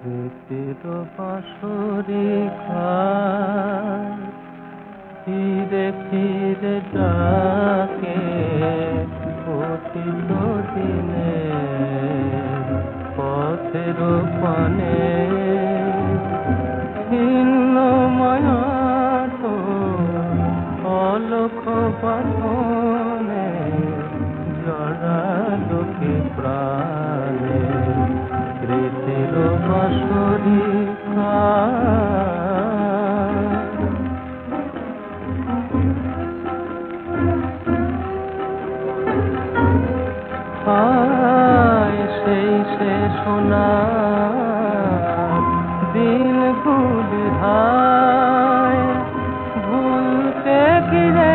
স্মৃতির বাঁশরি খায় ফিরে ফিরে ডাকে অতীত দিনে পথের পানে ছিন্ন মায়াত অলক্ষ বাঁধনে জড়ালো কি প্রাণে স্মৃতির বাঁশরি খায় সেই সে সোনার দিনগুলি হায় ভুলতে গিরে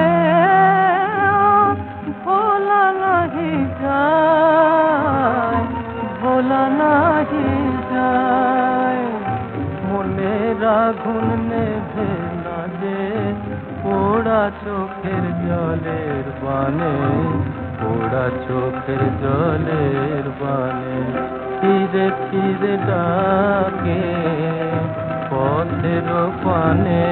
ভোলা নাহি যায়, ভোলা নাহি যায়। মনের আগুন নেভে না যে পোড়া চোখের জলের বানে, পোড়া চোখের জলের বানে ফিরে ফিরে ডাকে পথের পানে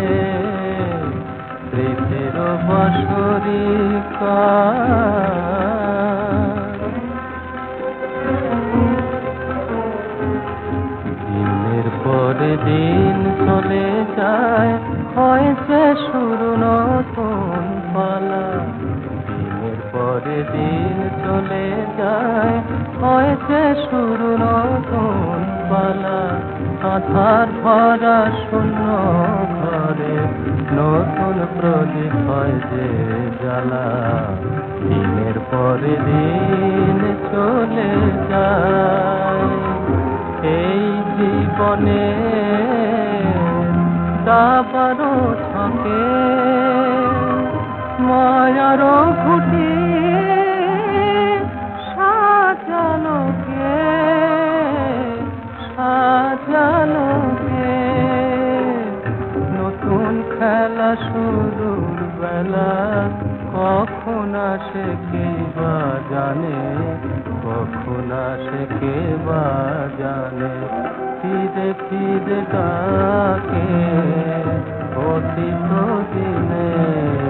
স্মৃতির বাঁশরি দিনের পরে দিন চলে যায়, হয়েছে শুরু নতুন পালা। দিনের পরে দিন চলে যায়, হয়েছে শুরু নতুন পালা। আধার ভরা শূন্য ঘরে নতুন প্রদীপ হয় যে জ্বালা। দিনের পরে দিন চলে যায়, এই জীবনে দাবারও থাকে মায়ারও ঘুটি সাজানো কে, সাজানো কে। নতুন খেলা শুরুর বেলা কখন আসে কে বা জানে, কখন আসে কে বা জানে। ফিরে ফিরে ডাকে অতীত দিনে